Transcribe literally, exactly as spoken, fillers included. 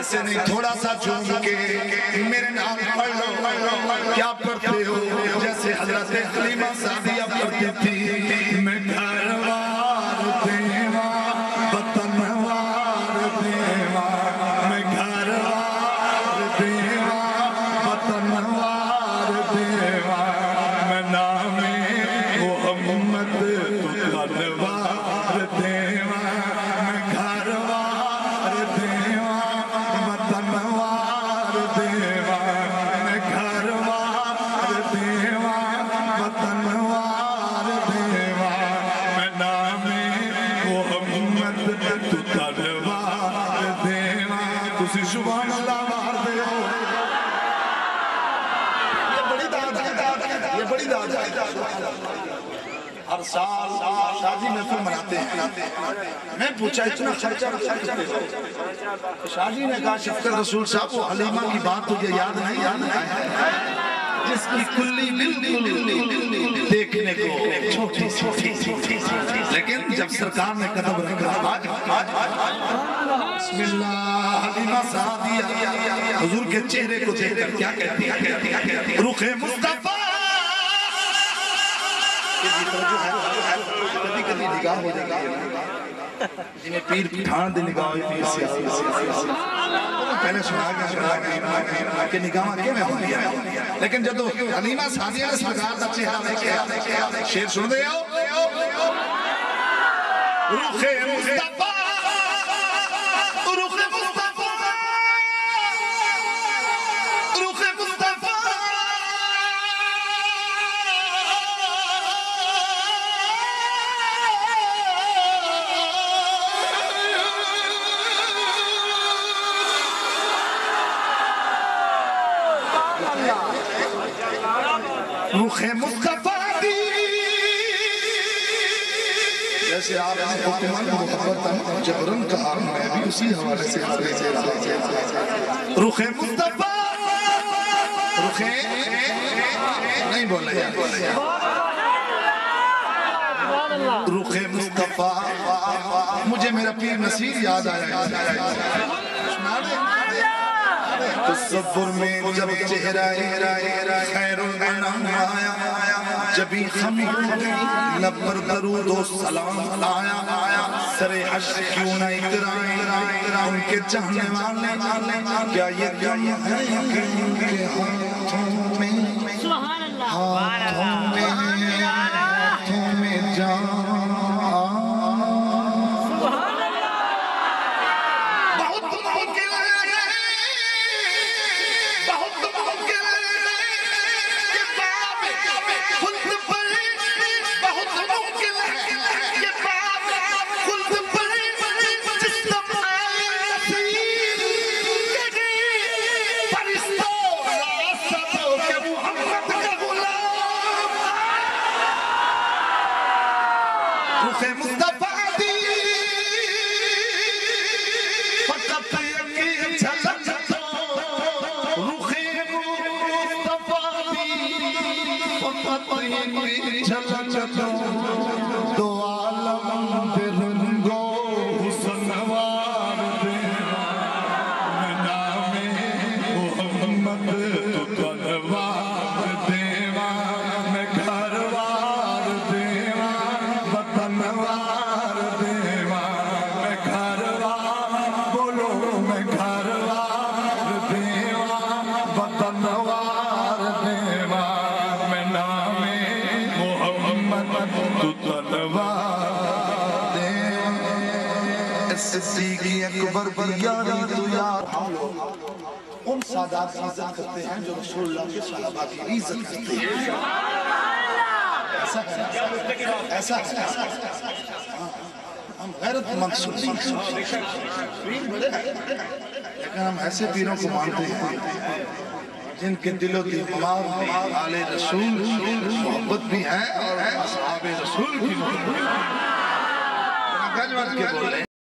ایسے نہیں تھوڑا سا جھوم کے میرے نام پڑھ لو کیا پڑھتے ہو جیسے حضرت حلیمہ سعدیہ پڑھتی تھی میں گھر وار دیوا وطن وار دیوا میں گھر وار دیوا وطن وار دیوا میں نام محمد تلوار دیوا میں گھر وار دیوا وطن وار دیوا میں گھر وار دیوا وطن وار دیوا میں نام محمد تلوار دیوا تسی سبحان اللہ مار دیو یہ بڑی داد ہے یہ بڑی داد ہے ہر سال شادی محفل مناتے ہیں میں پوچھا اتنا خرچہ کرتے ہو شادی نے کہا شفقت رسول صاحب وہ حلیمہ کی بات تجھے یاد نہیں یاد نہیں جس کی کلی بالکل دیکھنے کو چھوٹی سی لیکن جب سرکار نے قدم رکھا بسم اللہ حلیمہ سعدیہ حضور کے چہرے کو دیکھ کر کیا کہتی ہے رخ مصطفیٰ کبھی کبھی نگاہ ہو جاتی ہے جنہیں پیر پٹھان دے نگاہ ہوئی پیر سیاسی پہلے سنا گیا کہ نگاہ کے میں ہوں گیا لیکن جب حلیمہ سعدیہ نے سرکار دا چہرہ دیکھا شیر سن دے ہو رخ مصطفیٰ رخ مصطفیٰ رخ مصطفیٰ رخ مصطفیٰ دی جیسے آپ نے حکمان محبت جبرن کہا میں بھی اسی حوالے سے حوالے سے رہا رخ مصطفیٰ رخ نہیں بولے رخ مصطفیٰ مجھے میرا پیر نصیر یاد آیا تصور میں جب چہرہ خیر الانام آیا جبی خمی لب پر درود و سلام آیا سر عشق کیوں نہ اترائیں ان کے چاہنے والے کیا یہ کم ہے کہ ہاتھوں میں ہاتھوں میں ہاتھوں میں جان صدیقی اکبر پر یاری تو یار ہم لوگ ان سادات کی عزت کرتے ہیں جو رسول اللہ کے صحابہ کی عزت کرتے ہیں ایسا ہے ایسا ہے ہم غیرت مند سنی لیکن ہم ایسے پیروں کو مانتے ہیں جن کے دل و دماغ میں آل رسول محبت بھی ہے اور اصحاب رسول کی محبت بھی ہے